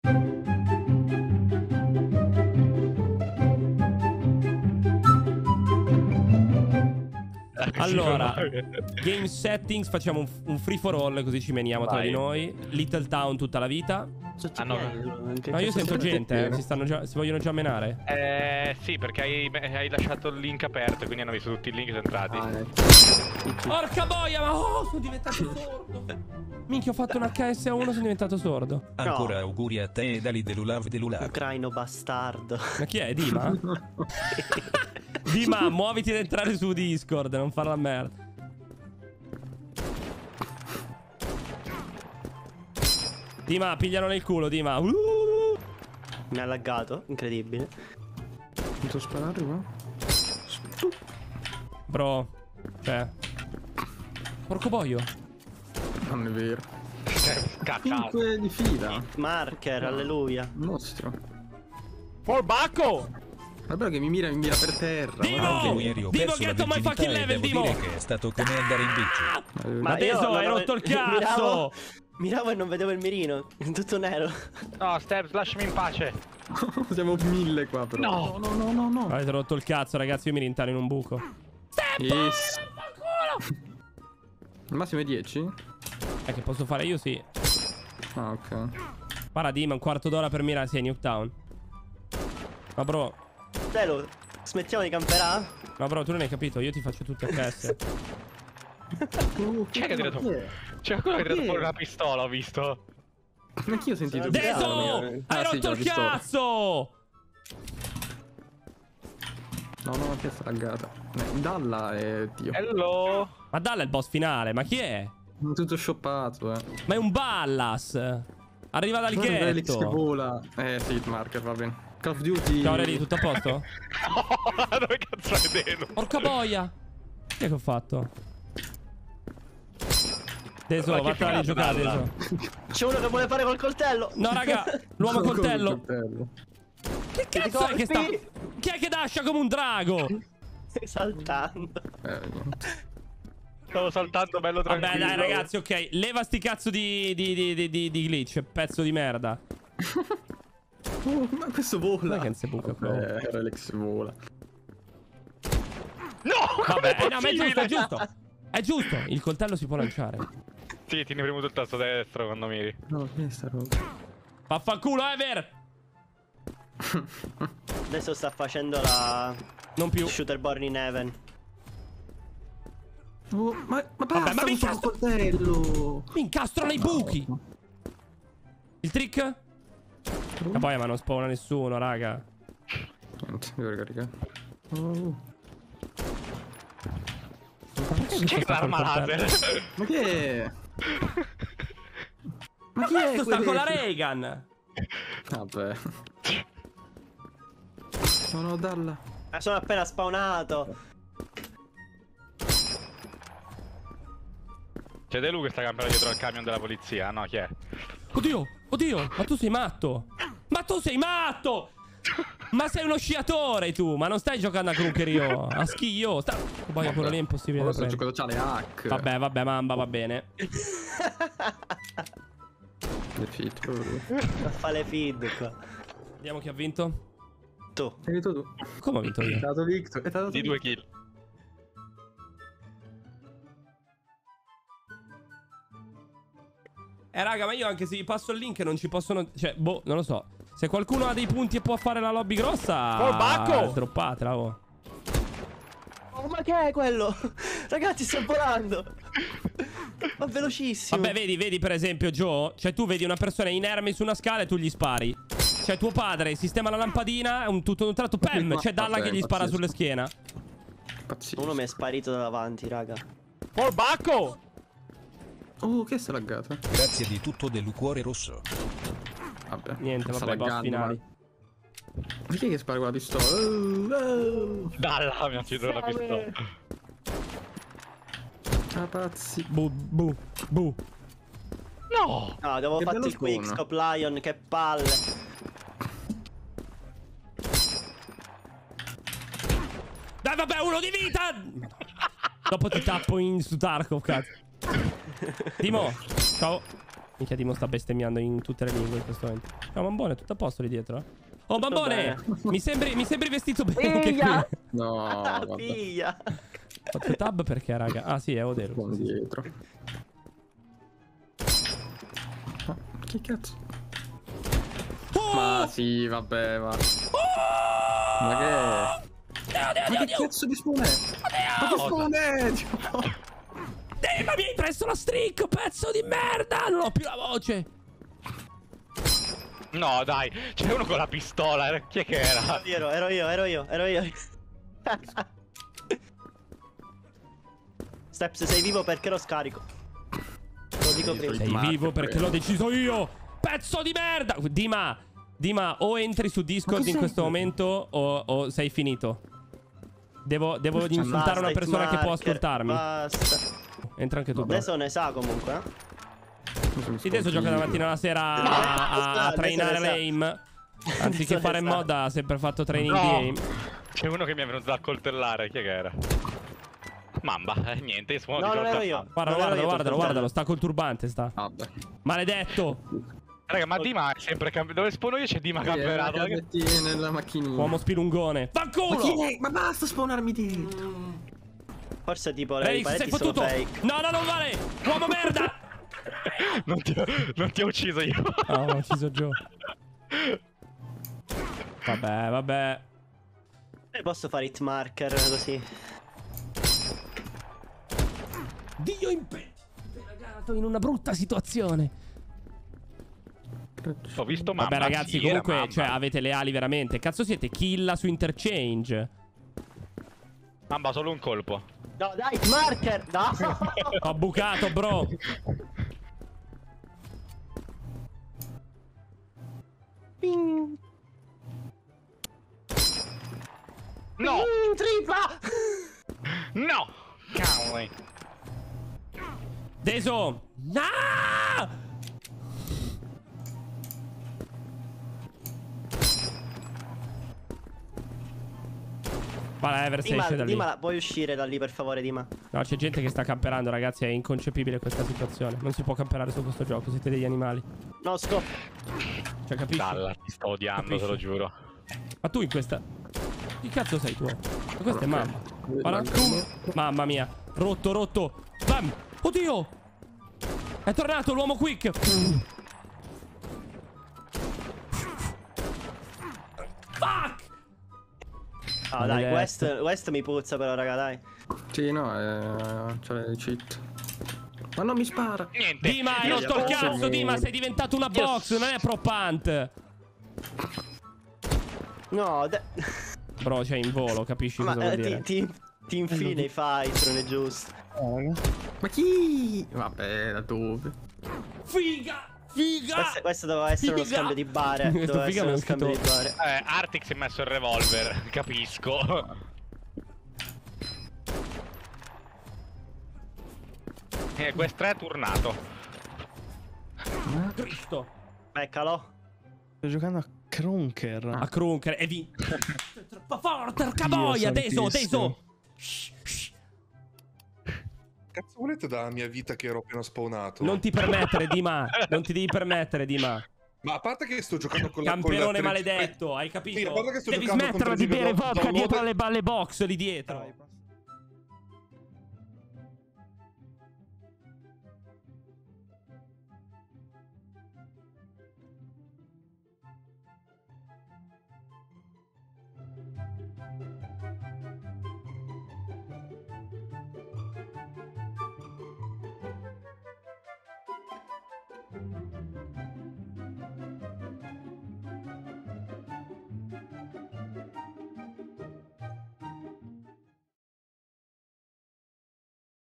Allora, game settings, facciamo un free for all, così ci meniamo tra di noi. Little Town tutta la vita. Ah, no. No, io sento gente, si vogliono già menare. Sì, perché hai lasciato il link aperto, quindi hanno visto tutti i link e sono entrati. Porca boia, ma sono diventato sordo. Minchia, ho fatto un HS1, sono diventato sordo. Ancora auguri a te e Dali Delulav. Ucraino bastardo. Ma chi è? Dima? Dima, muoviti ad entrare su Discord, non fare la merda. Dima, pigliano nel culo, Dima. Mi ha laggato, incredibile. Posso sparare qua? Bro, cioè, porco boio. Non è vero. Caccato. 5 di fila. Marker, alleluia. Nostro. Bacco! Vabbè che mi mira per terra. Dimo! Dimo, Dimo, get on my fucking level, Dimo! Che è stato come andare in bici. Ma adesso hai rotto il cazzo! Miravo e non vedevo il mirino. Tutto nero. No, Steps, lasciami in pace. Siamo 1000 qua però. No. Avete rotto il cazzo, ragazzi, io mi rintano in un buco. Yes. Al massimo è 10? Che posso fare io, sì. Ah, ok. Guarda, Dima, un quarto d'ora per mirare, sì, Nuketown. Ma bro, Telo, smettiamo di camperà? ma bro, tu non hai capito, io ti faccio tutti HS. Chi è che ha tirato? C'è qualcuno che ha tirato fuori una pistola, ho visto. Anch'io ho sentito. Deso! Hai rotto il cazzo! No, che è laggata. Dalla è Dio. Hello. Ma Dalla è il boss finale, ma chi è? Tutto shoppato, Ma è un Ballas! Arriva dal Relix che ghetto! vola. Sì, il marker, va bene. Call of Duty. Ciao Reli, tutto a posto? Oh, dove cazzo è Deno? Porca boia! Che ho fatto? Deso, vattene a giocare, Deso. C'è uno che vuole fare col coltello. No, raga, l'uomo coltello. Che cazzo è che sta... colpi. Chi è che dascia come un drago? Stai saltando. Stavo saltando bello tranquillo. Vabbè, dai, ragazzi, ok. Leva sti cazzo di glitch, pezzo di merda. Ma questo vola. Dai che non si buca, Relix vola. No! Vabbè, no, ma è giusto, è giusto. È giusto, il coltello si può lanciare. Sì, tieni premuto il tasto destro quando miri. No, che è sta roba? Vaffanculo, Ever! Adesso sta facendo la... Non più. Shooter Born in Heaven. Ma basta, ma mi uso il coltello. Mi incastro nei buchi. Il trick? Ma poi ma non spawna nessuno, raga. Niente, devo ricaricare. C'è che l'arma laser? Ma che è? Ma chi è? Sta con la Reagan. Vabbè. No, Dalla. Sono appena spawnato. C'è De Lu che sta camperando dietro al camion della polizia, no? Chi è? Oddio, oddio, ma tu sei matto. Ma tu sei matto. Ma sei uno sciatore tu. Ma non stai giocando a Cruncherio. A schio. Poi quello lì è impossibile da Sto prendere. giocando, c'ha le hack. Vabbè, Mamba, va bene. Le fit, A fare le feed qua. Vediamo chi ha vinto. Tu. Hai vinto tu. Come ho vinto io? È dato Victor. È dato Di 2 kill. Raga, ma io anche se gli passo il link non ci possono... Cioè, boh, non lo so. Se qualcuno ha dei punti e può fare la lobby grossa... Oh, Bacco! Droppatela, oh. Oh, ma che è quello? Ragazzi, sto volando. Ma velocissimo. Vabbè, vedi per esempio, Joe. Cioè, tu vedi una persona inerme su una scala e tu gli spari. Cioè, tuo padre sistema la lampadina, tutto un tratto, pam! C'è Dalla che gli spara sulle schiena. Pazzesco. Uno mi è sparito da davanti, raga. Oh, Bacco! Oh, che è laggata? Grazie di tutto del cuore rosso. Vabbè. Niente, sta vabbè, boss laggando, finali. Ma chi è che spara con la pistola? Dalla, mi ha tirato la pistola. Ah, pazzi. Bu. No! No, avevo Che fatto bello il quickscope Lion, che palle. Dai, vabbè, uno di vita! Dopo ti tappo in su Tarkov, cazzo. Timo, ciao. Minchia, Dimo sta bestemmiando in tutte le lingue in questo momento. Ciao Bambone, tutto a posto lì dietro? Oh Bambone, mi sembri vestito bene anche qui. Figlia! No, vabbè. Figlia! Faccio tab perché, raga? Ah sì, è Odero. Buon dietro. Ah, che cazzo? Oh! Ma sì, vabbè, va. Ma che... Ma che cazzo di spawn è? Ma che spawn è? Ma mi hai preso la streak, pezzo di merda! Non ho più la voce. No, dai, c'è uno con la pistola. Chi è che era? Ero io. Steps, sei vivo perché lo scarico. Lo dico prima. Sei vivo perché l'ho deciso io. Pezzo di merda. Dima, o entri su Discord in questo momento o sei finito. Devo insultare una persona che può ascoltarmi. Basta. Entra anche tu, bro. Adesso ne sa comunque, Sì, adesso gioca da mattina alla sera a trainare l'aim. Anziché fare mod ha sempre fatto training di aim. C'è uno che mi è venuto da coltellare. Chi è che era? Mamba, niente, io sono No, non ero io. Guardalo, sta col turbante, sta. Vabbè. Maledetto. Raga, ma Dima è sempre cambiato. Dove spawno io c'è Dima camperato. Nella macchinina. Uomo spilungone. Fanculo! Ma basta spawnarmi dietro. Forse tipo le Rex, sei pareti sono fottuto. fake. No, non vale. Uomo merda. Non ti ho ucciso io. No, ho ucciso Joe. Vabbè. Posso fare hit marker così. Dio impegnato in una brutta situazione. Ho visto Mamba. Vabbè ragazzi, Chi era comunque, Mamba? cioè, avete le ali veramente. Cazzo siete killa su interchange. Mamba, solo un colpo. No, dai, hit marker! No! Ho bucato, bro. Ping. No! Tripla! No! Cavoli. Deso. No! Vai, Everse esce da lì. Dima, puoi uscire da lì per favore, Dima? No, c'è gente che sta camperando, ragazzi. È inconcepibile questa situazione. Non si può camperare su questo gioco. Siete degli animali. No, scop. Cioè, capisci? Dalla, ti sto odiando, Capisci? te lo giuro. Ma tu in questa... Chi cazzo sei tu? Ma questa è mamma. Guarda, tu... Mamma mia. Rotto. Bam! Oddio! È tornato l'uomo quick! Fuck! Ah, dai, West mi puzza però, raga, dai. Sì, no, c'è le cheat. Ma non mi spara. Niente. Dima, hai rotto il cazzo, Dima, sei diventato una box, non è pro punt. No, Bro, c'è in volo, capisci cosa vuol dire? ti infine i fight, non è giusto. Ma chi? Vabbè, da dove? Figa! Questo doveva essere uno Figa! scambio di bare. Questo Doveva figa essere mi è uno scambio di uscito- bare. Artix si è messo il revolver, capisco. Quest 3 è turnato. Cristo! Beccalo. Sto giocando a Krunker. A Krunker, e vinto. Troppo forte, porca boia, Deso! Cazzo volete dalla mia vita che ero appena spawnato? Non ti permettere, Dima. Non ti devi permettere, Dima. Ma a parte che sto giocando con la Camperone con la maledetto, hai capito? Sì, a parte che sto Devi giocando con smetterla di 3 bere da- vodka download- dietro alle balle box lì dietro.